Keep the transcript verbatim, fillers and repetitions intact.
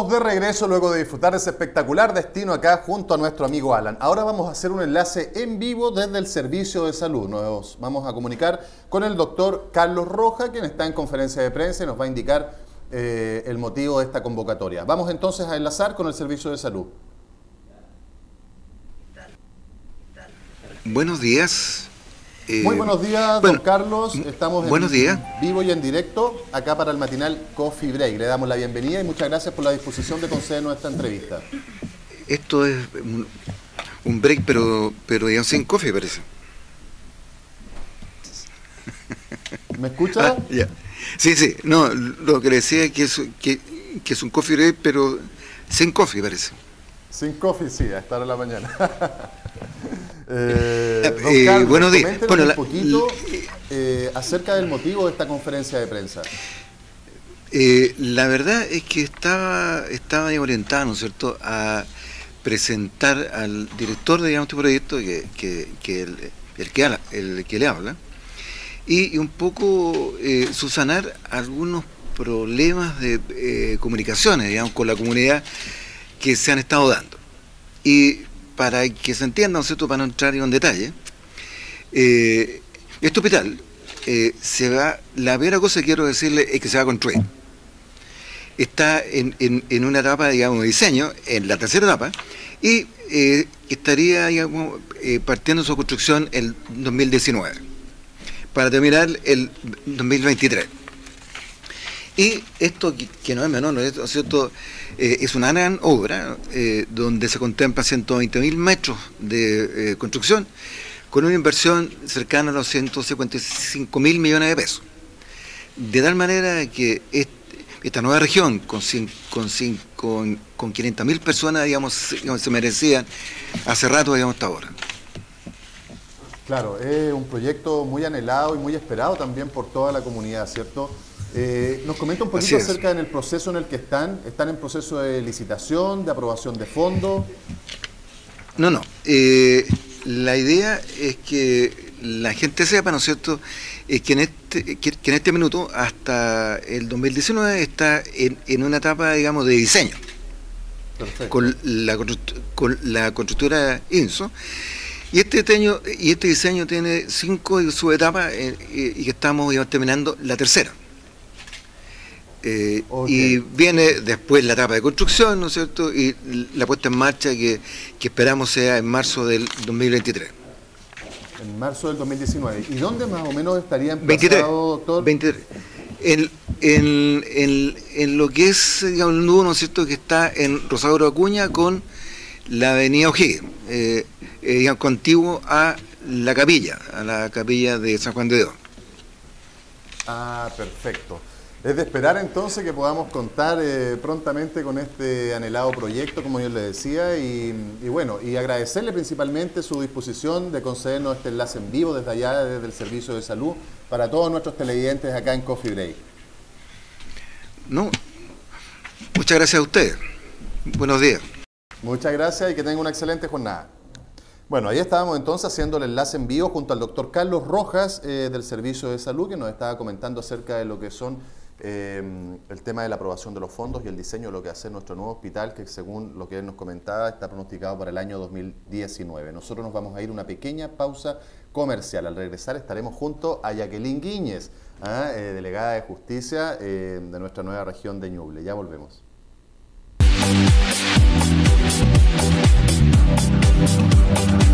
Estamos de regreso luego de disfrutar ese espectacular destino acá junto a nuestro amigo Alan. Ahora vamos a hacer un enlace en vivo desde el servicio de salud. Nos vamos a comunicar con el doctor Carlos Rojas, quien está en conferencia de prensa y nos va a indicar eh, el motivo de esta convocatoria. Vamos entonces a enlazar con el servicio de salud. Buenos días. Eh, Muy buenos días, bueno, don Carlos. Estamos en buenos días. vivo y en directo acá para el matinal Coffee Break. Le damos la bienvenida y muchas gracias por la disposición de concedernos esta entrevista. Esto es un, un break, pero, pero digamos sin coffee, parece. ¿Me escucha? Ah, ya. Sí, sí. No, lo que le decía es que es, que, que es un coffee break, pero sin coffee, parece. Sin coffee, sí, a esta hora de la mañana. Eh, don eh, Carlos, buenos días. Bueno, un la, poquito eh, acerca del motivo de esta conferencia de prensa. Eh, la verdad es que estaba, estaba orientada, ¿no es cierto?, a presentar al director de digamos, este proyecto, que, que, que el, el, que habla, el que le habla, y, y un poco eh, subsanar algunos problemas de eh, comunicaciones, digamos, con la comunidad que se han estado dando. Y para que se entienda, ¿no es cierto?, para no entrar en detalle, eh, este hospital eh, se va, la primera cosa que quiero decirle es que se va a construir. Está en, en, en una etapa, digamos, de diseño, en la tercera etapa, y eh, estaría, digamos, eh, partiendo su construcción el dos mil diecinueve, para terminar el dos mil veintitrés. Y esto, que no es menor, ¿no es cierto?, eh, es una gran obra eh, donde se contempla ciento veinte mil metros de eh, construcción, con una inversión cercana a los ciento cincuenta y cinco mil millones de pesos. De tal manera que este, esta nueva región, con, con, con, con quinientas mil personas, digamos, se merecían hace rato, digamos, hasta ahora. Claro, es un proyecto muy anhelado y muy esperado también por toda la comunidad, ¿cierto? Eh, nos comenta un poquito acerca del proceso en el que están. ¿Están en proceso de licitación, de aprobación de fondos? No, no. Eh, la idea es que la gente sepa, ¿no es cierto?, es que en este, que, que en este minuto, hasta el dos mil diecinueve, está en, en una etapa, digamos, de diseño. Perfecto. Con la, con la constructora INSO. Y este diseño, y este diseño tiene cinco subetapas eh, y que estamos, digamos, terminando la tercera. Eh, okay. Y viene después la etapa de construcción, ¿no es cierto?, y la puesta en marcha que, que esperamos sea en marzo del dos mil veintitrés. En marzo del dos mil diecinueve. ¿Y dónde más o menos estaría emplazado, doctor? veintitrés. En, en, en, en lo que es, digamos, el nudo, ¿no es cierto?, que está en Rosario Acuña con la avenida O'Higgins, eh, eh, digamos, contiguo a la capilla, a la capilla de San Juan de Dios. Ah, perfecto. Es de esperar entonces que podamos contar eh, prontamente con este anhelado proyecto, como yo le decía, y, y bueno, y agradecerle principalmente su disposición de concedernos este enlace en vivo desde allá, desde el servicio de salud, para todos nuestros televidentes acá en Coffee Break. No, muchas gracias a ustedes. Buenos días. Muchas gracias y que tengan una excelente jornada. Bueno, ahí estábamos entonces haciendo el enlace en vivo junto al doctor Carlos Rojas eh, del Servicio de Salud, que nos estaba comentando acerca de lo que son eh, el tema de la aprobación de los fondos y el diseño de lo que hace nuestro nuevo hospital, que según lo que él nos comentaba está pronosticado para el año dos mil diecinueve. Nosotros nos vamos a ir a una pequeña pausa comercial. Al regresar estaremos junto a Jacqueline Guíñez, ¿eh? Eh, delegada de Justicia eh, de nuestra nueva región de Ñuble. Ya volvemos. We'll be right back.